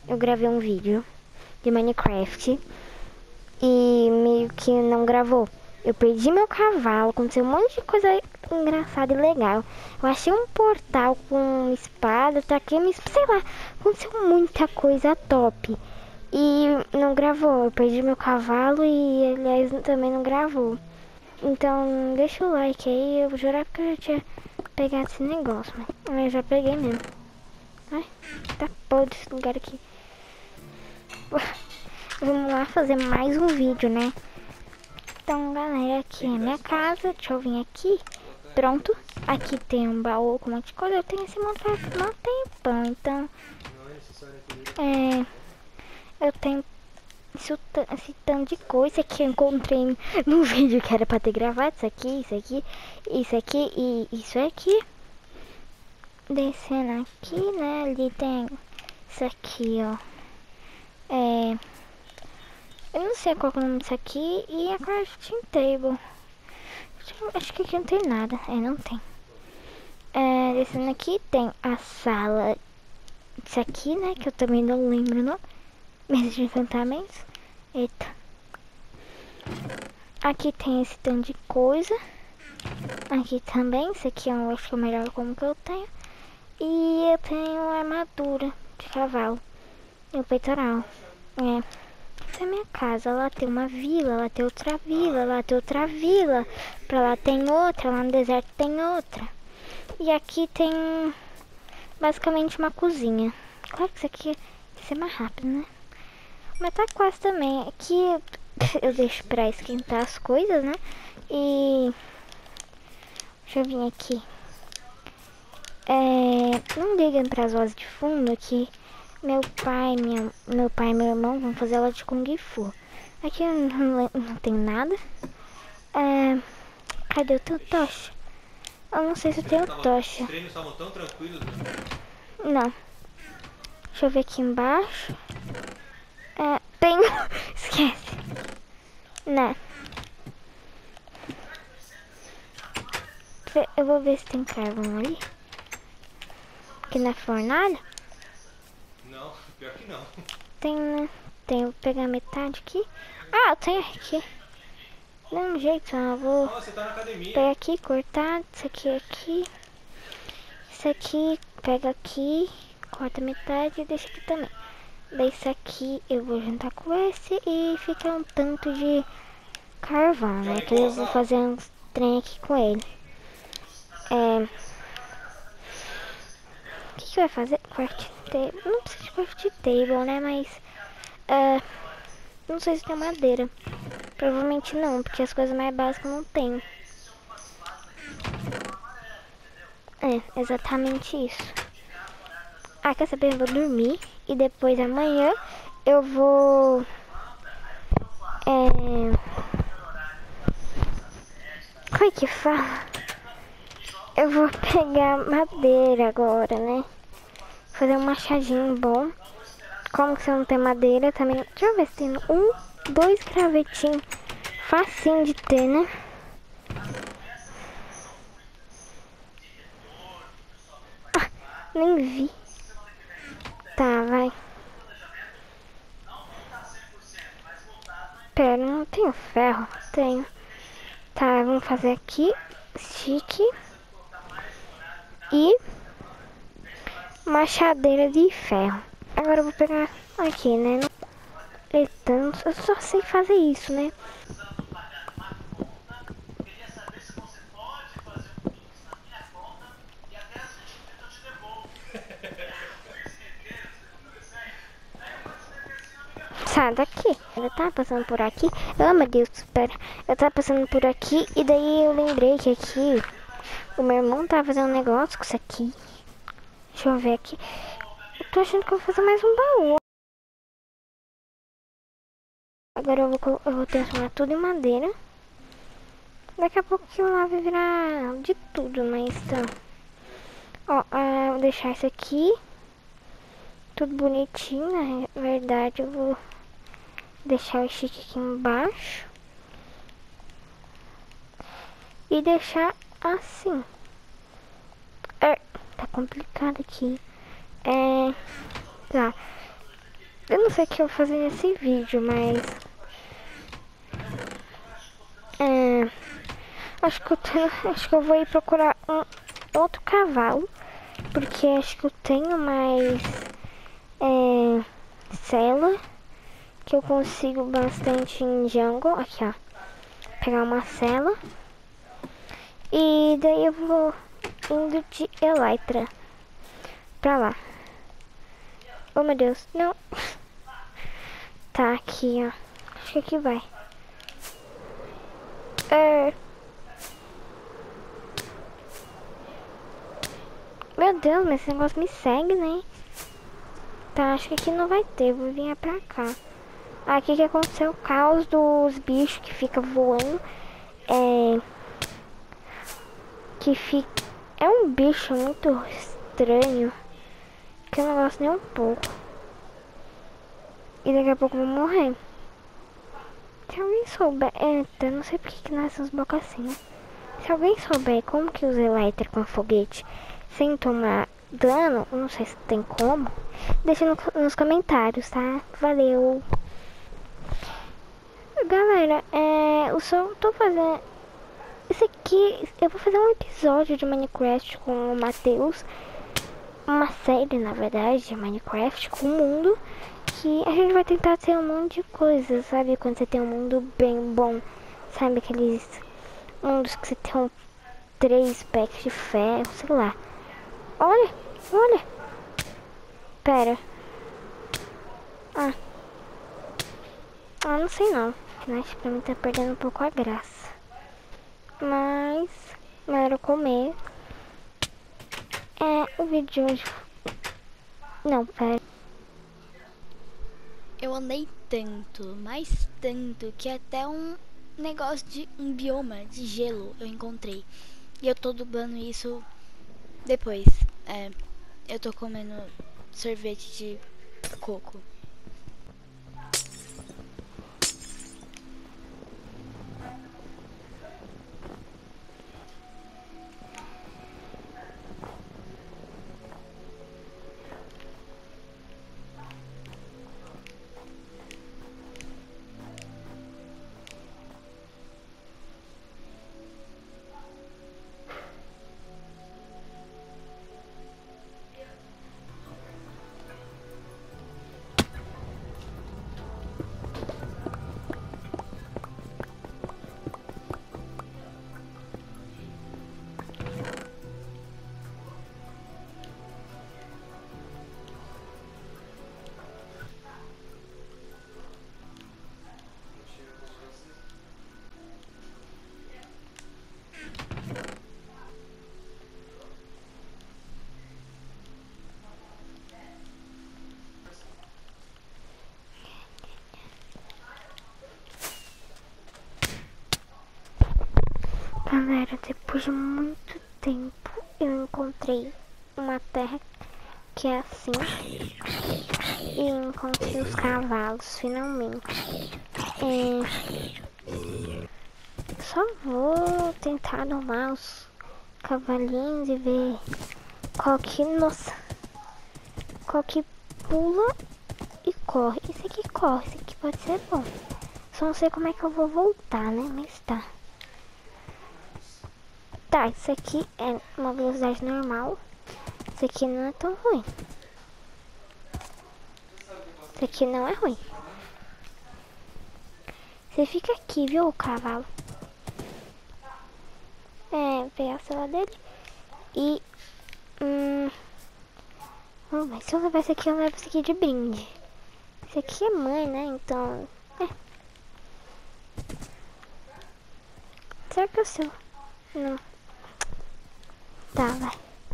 eu gravei um vídeo de Minecraft e meio que não gravou. Eu perdi meu cavalo, aconteceu um monte de coisa engraçada e legal. Eu achei um portal com espada, taquei minha espada, sei lá, aconteceu muita coisa top. E não gravou, eu perdi meu cavalo e aliás também não gravou. Então deixa o like aí, eu jurava que eu já tinha pegado esse negócio, mas eu já peguei mesmo. Ai, tá podre esse lugar aqui. Vamos lá fazer mais um vídeo, né? Então, galera, aqui é a minha casa. Deixa eu vir aqui. Pronto. Aqui tem um baú com um monte de coisa. Eu tenho esse monte faz um tempão. Então, eu tenho esse tanto de coisa que eu encontrei no vídeo que era pra ter gravado. Isso aqui, isso aqui, isso aqui e isso aqui. Descendo aqui, né? Ali tem isso aqui, ó. Eu não sei qual é o nome disso aqui. E a crafting table. Acho que aqui não tem nada. Não tem. Descendo aqui tem a sala. Isso aqui, né? Que eu também não lembro, não. Mesa de encantamentos. Eita. Aqui tem esse tanto de coisa. Aqui também. Isso aqui eu acho que é o melhor como que eu tenho. E eu tenho armadura de cavalo. E o peitoral. Essa é a minha casa. Lá tem uma vila, lá tem outra vila, lá tem outra vila. Pra lá tem outra, lá no deserto tem outra. E aqui tem basicamente uma cozinha. Claro que isso aqui vai ser mais rápido, né? Mas tá quase também. Aqui eu deixo pra esquentar as coisas, né? E deixa eu vir aqui. Não liguem pras vozes de fundo que meu pai e meu irmão vão fazer aula de Kung Fu. Aqui eu não tem nada. Cadê o teu tocha? Eu não sei se eu tenho tocha. Os treinos estavam tão tranquilos, né? Não. Deixa eu ver aqui embaixo. Tem... Esquece. Não. Eu vou ver se tem carvão ali. Aqui na fornalha. Não, pior que não. Tem, né? Vou pegar metade aqui. Ah, eu tenho aqui. Dá um jeito, eu vou Você tá na academia. pegar aqui, cortar. Isso aqui. Isso aqui, pega aqui. Corta metade e deixa aqui também. Daí isso aqui eu vou juntar com esse e fica um tanto de carvão, né? Que eu vou fazer uns trem aqui com ele. O que vai fazer? Craft table. Não precisa de craft table, né? Mas não sei se tem madeira. Provavelmente não, porque as coisas mais básicas não tem. Exatamente isso. Quer saber? Eu vou dormir e depois amanhã eu vou como é que fala? Eu vou pegar madeira agora, né? Fazer um machadinho bom. Como que você não tem madeira também? Deixa eu ver se tem 2 gravetinhos. Facinho de ter, né? Nem vi. Tá, vai. Pera, não tenho ferro. Tenho. Tá, vamos fazer aqui. Stick. E machadeira de ferro. Agora eu vou pegar aqui, né? Eu só sei fazer isso, né? Sai daqui. Eu tava passando por aqui. Oh, meu Deus, espera. Eu tava passando por aqui e daí eu lembrei que aqui o meu irmão tava fazendo um negócio com isso aqui. Deixa eu ver aqui. Eu tô achando que eu vou fazer mais um baú. Agora eu vou transformar tudo em madeira. Daqui a pouco aquilo lá vai virar de tudo, mas tá. Vou deixar isso aqui. Tudo bonitinho, na verdade eu vou deixar o stick aqui embaixo. E deixar assim. Tá complicado aqui. Tá. Eu não sei o que eu vou fazer nesse vídeo, mas... acho que eu vou ir procurar um outro cavalo. Porque acho que eu tenho mais... cela. Que eu consigo bastante em jungle. Aqui, ó. Pegar uma cela. E daí eu vou indo de Elytra pra lá. Oh, meu Deus. Não. Tá aqui, ó. Acho que aqui vai. Meu Deus, mas esse negócio me segue, né? Tá, acho que aqui não vai ter. Vou vir pra cá. Aqui que aconteceu o caos dos bichos que fica voando. Que fica... É um bicho muito estranho. Que eu não gosto nem um pouco. E daqui a pouco eu vou morrer. Se alguém souber... eu não sei porque que nascem os blocos assim, né? Se alguém souber como que usa Elytra com foguete sem tomar dano, eu não sei se tem como, deixa nos comentários, tá? Valeu! Galera, eu só tô fazendo... Isso aqui, eu vou fazer um episódio de Minecraft com o Matheus. Uma série, na verdade, de Minecraft com o mundo. Que a gente vai tentar ter um monte de coisas, sabe? Quando você tem um mundo bem bom. Sabe aqueles mundos que você tem 3 packs de ferro, sei lá. Olha, olha. Pera. Não sei não. Acho que pra mim tá perdendo um pouco a graça. Mas, galera, comer. O vídeo de hoje... Não, pera. Eu andei tanto, mas tanto, que até um negócio de um bioma de gelo eu encontrei. E eu tô dublando isso depois. Eu tô comendo sorvete de coco. Galera, depois de muito tempo eu encontrei uma terra que é assim. E encontrei os cavalos, finalmente. Só vou tentar domar os cavalinhos e ver qual que, nossa, qual que pula e corre. Esse aqui corre, esse aqui pode ser bom. Só não sei como é que eu vou voltar, né? Mas tá. Tá, isso aqui é uma velocidade normal. Isso aqui não é tão ruim. Isso aqui não é ruim. Você fica aqui, viu, o cavalo? Pegar a cela dele. E... vamos ver, se eu levar esse aqui, eu levo esse aqui de brinde. Esse aqui é mãe, né? Então... Será que é o seu? Não. Tá, vai.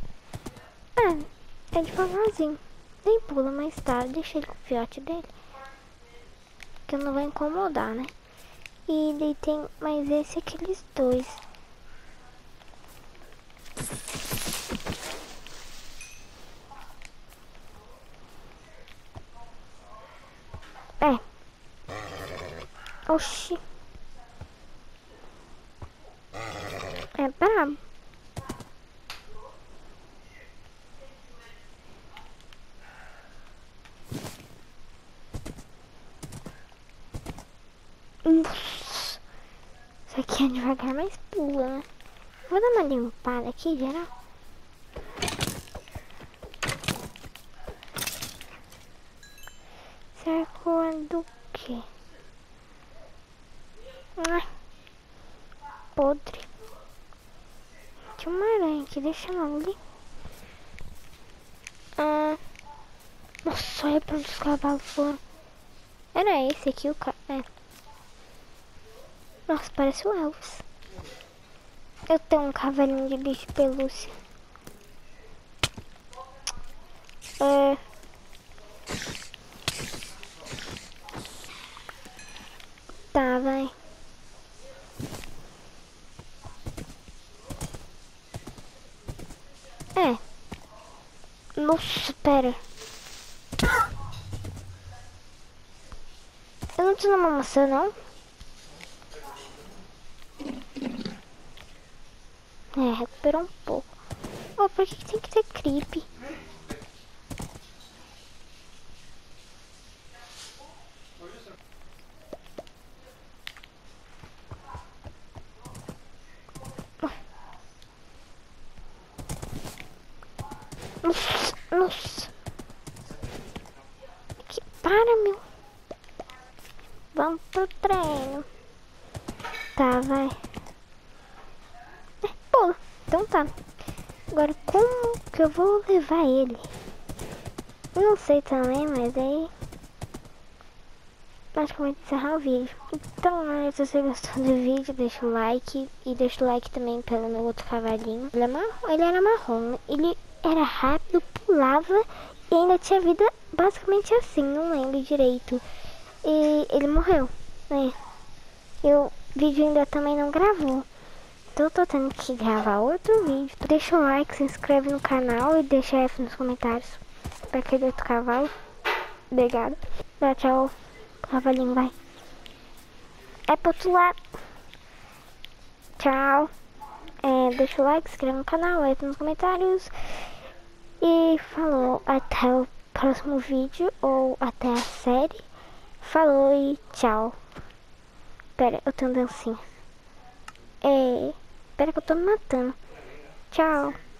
É devagarzinho. Nem pula, mas tá. Deixa ele com o fiote dele. Que eu não vou incomodar, né? E daí tem mais esse e aqueles dois. Oxi. É brabo. Nossa. Isso aqui é devagar, mas pula, né? Vou dar uma limpada aqui, geral. Cerco do quê? Ah, podre. Tinha uma aranha aqui, deixa ela ali. Ah, nossa, olha pra onde os cavalos foram. Era esse aqui o cara. É. Nossa, parece o Elvis. Eu tenho um cavalinho de bicho de pelúcia. É. Tá, vai. É. Nossa, pera. Eu não tinha uma maçã, não? É, recuperou um pouco. Oh, por que tem que ter creep? Nossa, nossa. Para, meu. Vamos pro treino. Tá, vai. É, pula. Então tá. Agora, como que eu vou levar ele? Eu não sei também, mas aí... basicamente encerrar o vídeo. Então, né, se você gostou do vídeo, deixa o like. E deixa o like também pelo meu outro cavalinho. Ele era marrom. Ele era rápido, pulava e ainda tinha vida basicamente assim. Não lembro direito. E ele morreu, né? E o vídeo ainda também não gravou. Então eu tô tendo que gravar outro vídeo. Deixa o like, se inscreve no canal e deixa F nos comentários. Pra aquele outro cavalo. Obrigado. Dá tchau. Cavalinho, vai. É pro outro lado. Tchau. Deixa o like, se inscreve no canal, F nos comentários. E falou. Até o próximo vídeo. Ou até a série. Falou e tchau. Pera, eu tenho dancinha. Pera que eu tô me matando. Tchau.